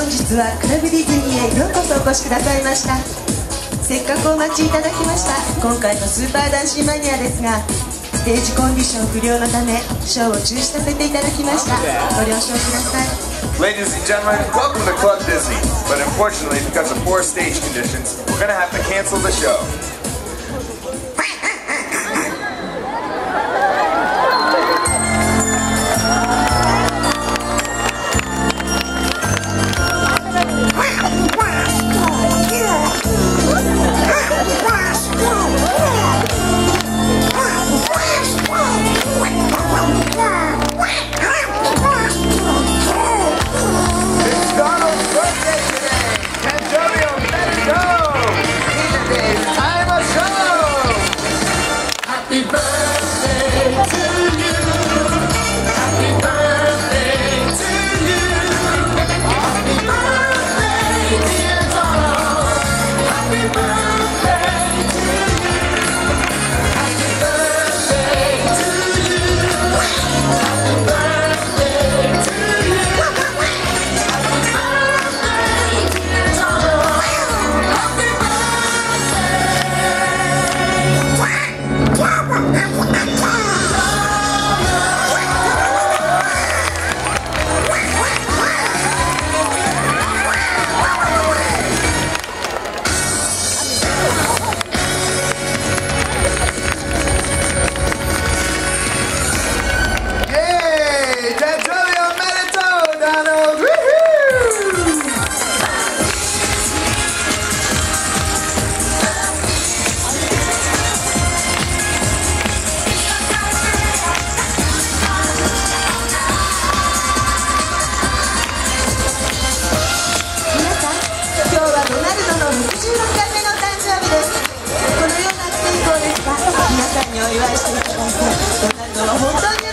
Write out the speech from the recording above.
日はクラブディズニーへようこそお越しくださいました。せっかくお待ちいただきました今回のスーパーダンシーマニアですが、ステージコンディション不良のためショーを中止させていただきました。ご了承ください。 Ladies and gentlemen, welcome to Club Disney. But unfortunately, because of poor stage conditions, we're gonna have to cancel the show. お祝いしていただいて、ドナルドは本当に